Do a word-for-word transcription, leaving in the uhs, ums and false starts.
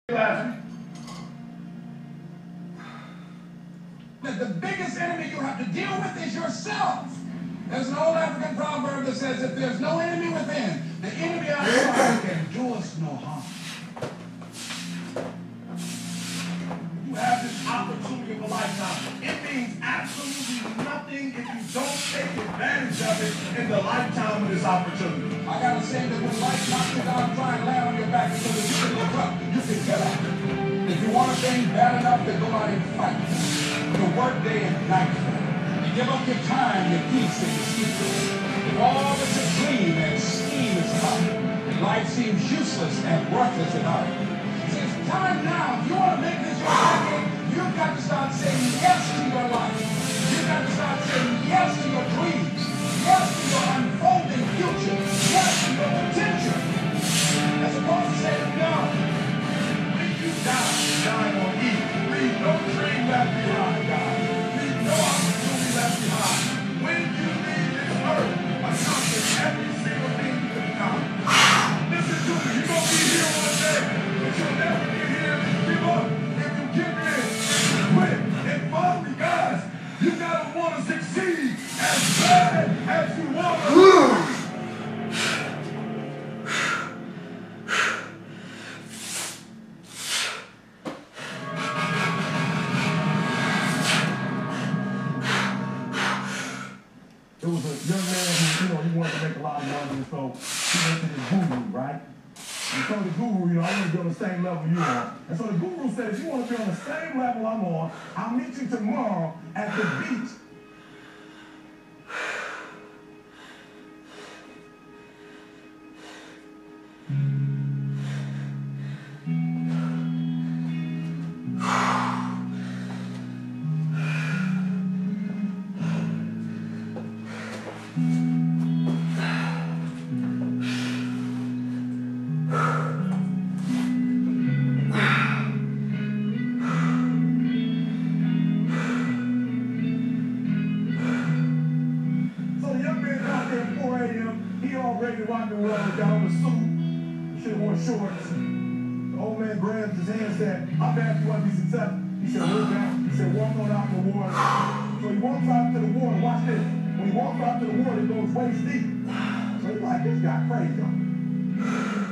Last week. The biggest enemy you have to deal with is yourself. There's an old African proverb that says, if there's no enemy within, the enemy outside can do us no harm. You have this opportunity of a lifetime. It means absolutely nothing if you don't take advantage of it in the lifetime of this opportunity. I gotta say that when life knocks you down, try and land on your back so that you can look up, you can get up. If you want a thing bad enough, then go out and fight. The work day and night. You give up your time, your peace, and your sleep. If all that you dream and scheme is about, life seems useless and worthless without it. It's time now. If you want to make this your decade, you've got to start saying yes to your life. You've got to start saying yes to your dreams. Yes to your unfolding future. Yes to your potential. As opposed to saying no. When you die, die on E. Leave no dream left behind, guys. Leave no opportunity left behind. When you leave this earth, accomplish every single thing you can accomplish. Listen to me. You're going to be here one day, but you'll never get here if you give up. If you give in, quit. And finally, guys, you got to want to succeed as bad as you want to. It was a young man who, you know, he wanted to make a lot of money, so he went to the guru, right? And so the guru, you know, I want to be on the same level you are. And so the guru said, if you want to be on the same level I'm on, I'll meet you tomorrow at the beach. He already rock and roll, got on the suit. He should have worn shorts. The old man grabs his hand and said, I bet you want to be successful. He said, look down. He said, walk on out in the water. So he walks out to the water. Watch this. When he walks out to the water, it goes waist deep. So he's like, this guy crazy.